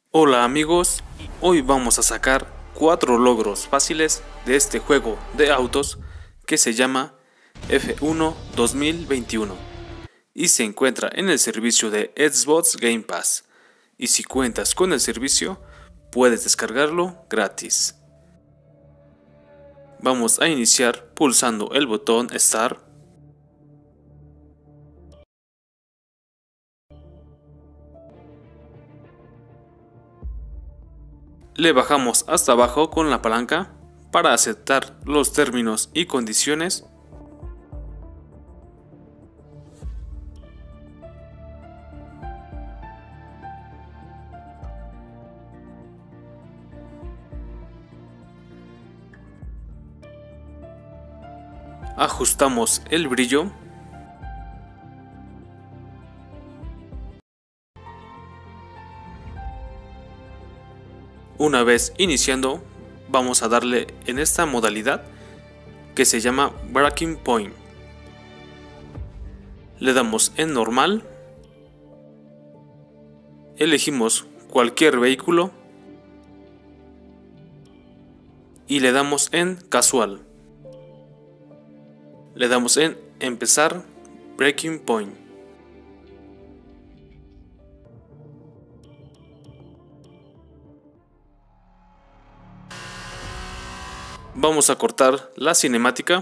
Hola amigos, hoy vamos a sacar 4 logros fáciles de este juego de autos que se llama F1 2021 y se encuentra en el servicio de Xbox Game Pass, y si cuentas con el servicio puedes descargarlo gratis. Vamos a iniciar pulsando el botón Start. Le bajamos hasta abajo con la palanca para aceptar los términos y condiciones. Ajustamos el brillo. Una vez iniciando, vamos a darle en esta modalidad que se llama Breaking Point. Le damos en normal, elegimos cualquier vehículo y le damos en casual. Le damos en empezar Breaking Point. Vamos a cortar la cinemática.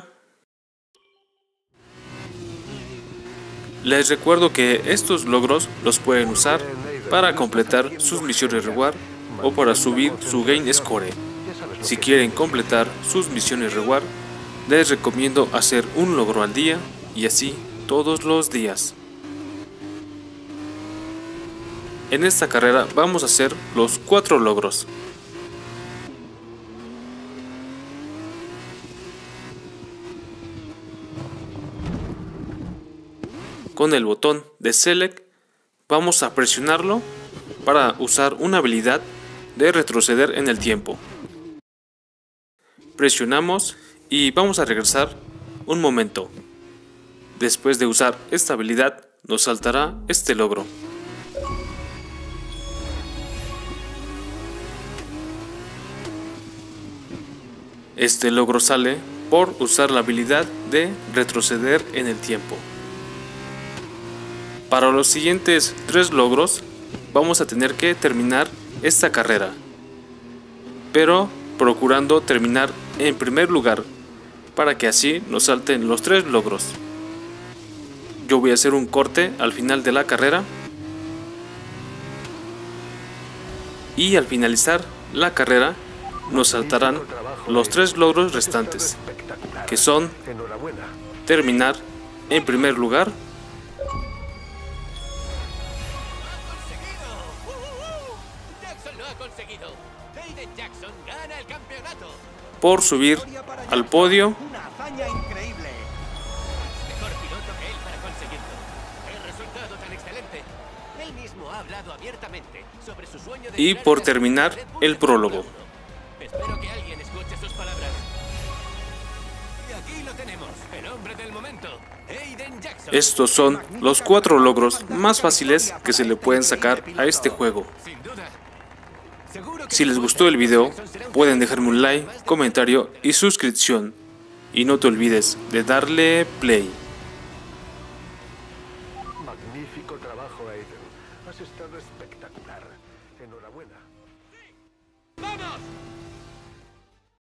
Les recuerdo que estos logros los pueden usar para completar sus misiones reward o para subir su game score. Si quieren completar sus misiones reward, les recomiendo hacer un logro al día y así todos los días. En esta carrera vamos a hacer los 4 logros. Con el botón de Select vamos a presionarlo para usar una habilidad de retroceder en el tiempo. Presionamos y vamos a regresar un momento. Después de usar esta habilidad nos saltará este logro. Este logro sale por usar la habilidad de retroceder en el tiempo. Para los siguientes 3 logros vamos a tener que terminar esta carrera, pero procurando terminar en primer lugar para que así nos salten los 3 logros. Yo voy a hacer un corte al final de la carrera y al finalizar la carrera nos saltarán los 3 logros restantes, que son terminar en primer lugar, por subir al podio y por terminar el prólogo. Espero que alguien escuche sus palabras. Y aquí lo tenemos, el hombre del momento, Aiden Jackson. Estos son los 4 logros más fáciles que se le pueden sacar a este juego. Sin duda. Si les gustó el video, pueden dejarme un like, comentario y suscripción. Y no te olvides de darle play. Magnífico trabajo, Aiden. Has estado espectacular. Enhorabuena.